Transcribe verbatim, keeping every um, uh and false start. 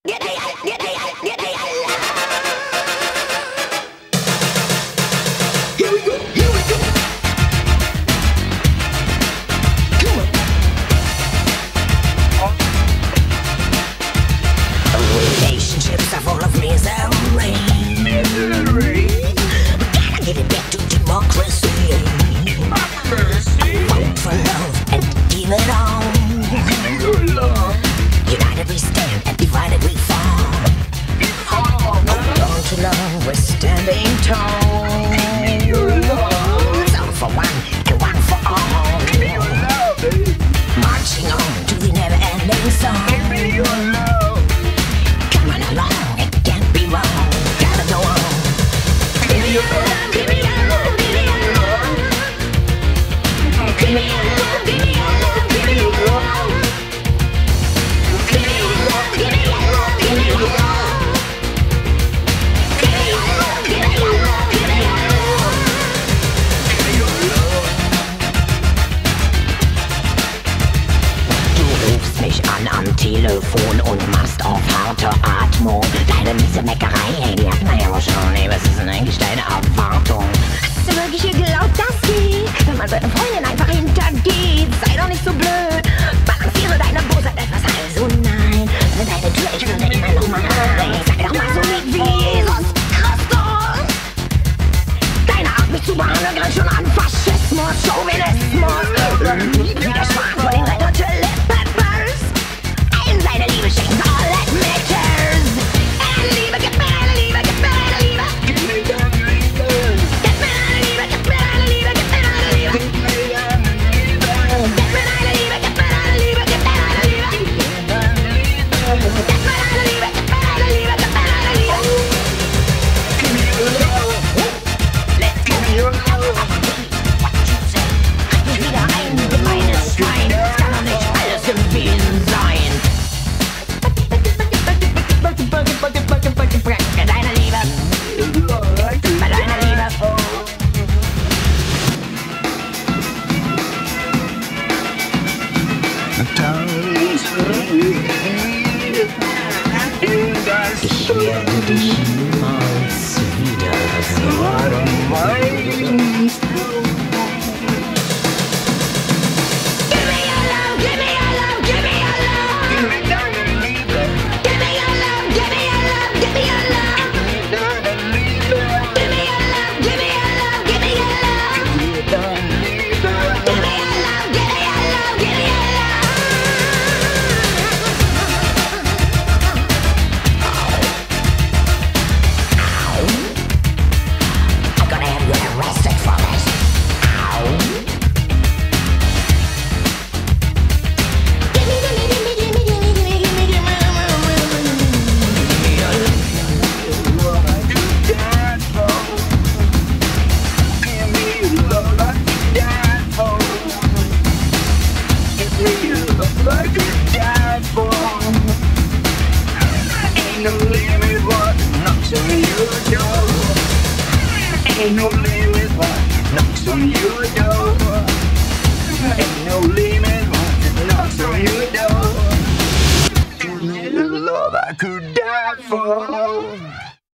Here we go, here we go. Come on. Relationships are full of misery. Misery. We gotta get it back to democracy. Democracy. Vote for love and give it on. Give me your love. United we stand and divided we fall. Hold on to love, we're standing tall. Give me your love. Some for one and one for all. Give me your love, baby. Marching on to the never-ending song. Give me your love. Coming along, it can't be wrong. Gotta go on. Give me your love. Give me your love. Give me your love. Give me your love, give me your love, give me your love. Give me your love. Give me your love. Give me your love. Am Telefon und machst auf harte Atmung. Deine miese Meckerei, hey, die hat man ja wohl schon. Ey, was ist denn eigentlich deine Erwartung? Hast du wirklich geglaubt, das geht? Wenn man seine Freundin einfach hintergeht, sei doch nicht so blöd. Balanciere deine Bosheit etwas, also nein. Wenn deine Tür, ich will immer noch mal rein. Sei doch mal so lieb wie Jesus Christus. Deine Art, mich zu behandeln, grenzt schon an Faschismus, Chauvinismus. Wie der Schwan vor den Red Hot Chili Peppers. Seine Liebe schenkt all that matters. Eine Liebe, gib mir eine Liebe, gib mir eine Liebe. Gib mir deine Liebe. Gib mir eine Liebe, gib mir eine Liebe, gib mir eine Liebe. Gib mir deine Liebe. Gib mir eine Liebe, gib mir eine Liebe, gib mir eine Liebe. Gib mir deine Liebe. Gib mir eine Liebe, gib mir eine Liebe, gib mir eine Liebe. Give me your love. Let's Give me your love. What you say? Halt mich wieder ein, gemeines Schwein. Es kann doch nicht alles gewesen sein. Deine Liebe, bei deiner Liebe. Ich werde dich niemals wiedersehen. Ain't no limit what knocks on your door. Ain't no limit what knocks on your door. Ain't no limit what knocks on your door. Give me the love I could die for.